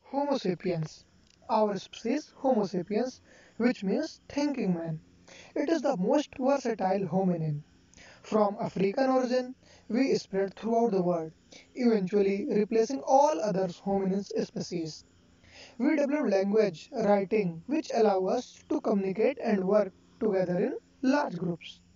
Homo sapiens. Our species, Homo sapiens, which means thinking man. It is the most versatile hominin. From African origin, we spread throughout the world, eventually replacing all other hominin species. We developed language, writing, which allow us to communicate and work together in large groups.